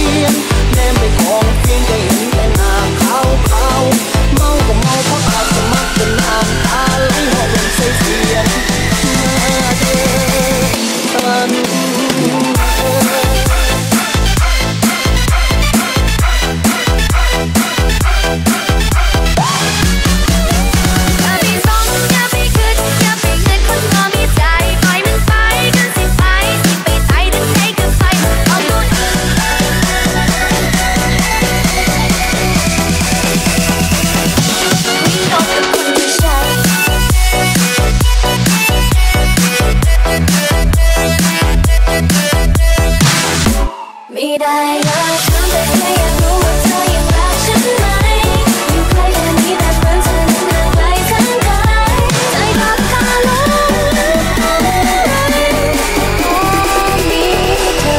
ยนแนมไปของเพียงก็เห็นแต่หน้าขาวขาวเมาก็เมาเพราะอาจจะมักเป็นน้ำตาไหลหอบลงใส่เสียนมาเดินไม่ได้อยากถามแต่แค่อยากรู้ว่าเธอยังรักฉันไหมอยู่ใกล้แค่นี้แต่เหมือนเธอนั้นห่างไกลแสนไกลใจพักคาลงมีเธอ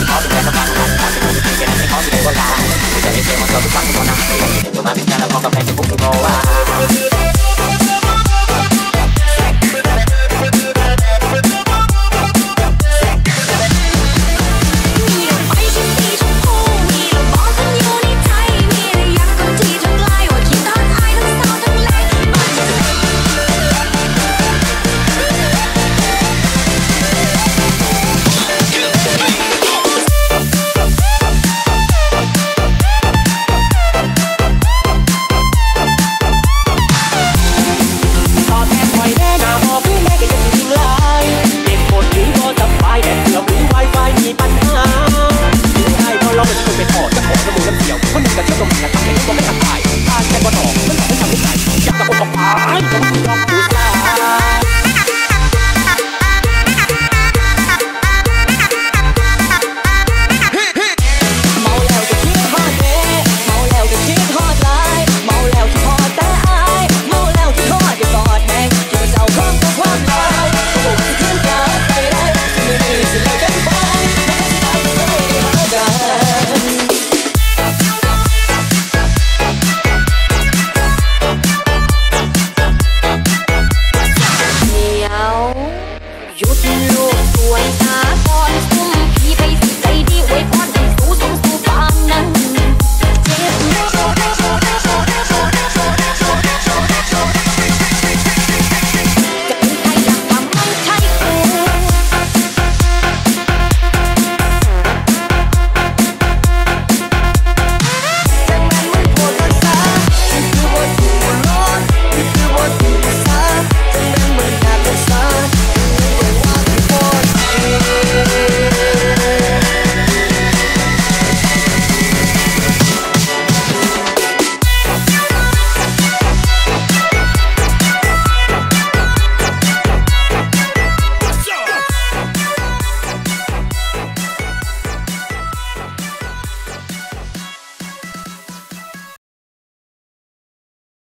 Tomar mi cara, poca fe,